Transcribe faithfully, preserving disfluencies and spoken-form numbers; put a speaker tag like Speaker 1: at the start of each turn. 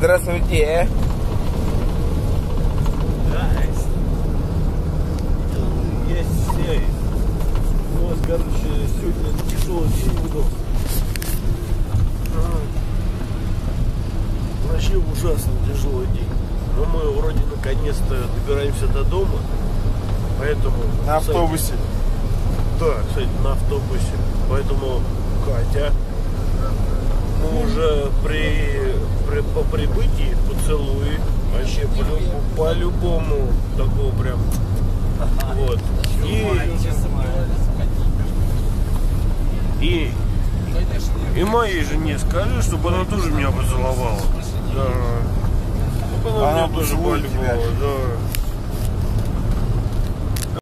Speaker 1: Здравствуйте.
Speaker 2: У нас, короче, сегодня тяжелый день выдался. Вообще ужасно тяжелый день. Но мы вроде наконец-то добираемся до дома. Поэтому...
Speaker 1: На автобусе.
Speaker 2: Да, кстати, на автобусе. Поэтому, Катя, мы уже при, при, по прибытии поцелуй. Вообще по-любому, по-любому такого прям. Вот. И, и, и моей жене скажи, чтобы она тоже меня поцеловала. Да. Чтобы она, она меня тоже полюбовала. Да.